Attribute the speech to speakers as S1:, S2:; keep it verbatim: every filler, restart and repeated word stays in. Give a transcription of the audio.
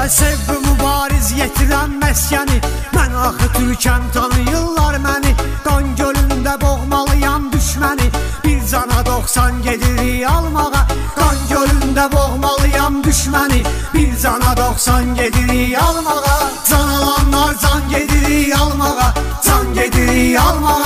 S1: Sevgi mübariz yetirən məskəni, mən axı türkəm tanıyırlar məni. Qan gölündə boğmalıyam düşməni, bir cana doxsan gedirik almağa. Qan gölündə boğmalıyam düşməni, bir cana doxsan gedirik almağa. Can alanlar can gedirik almağa, can gedirik almağa.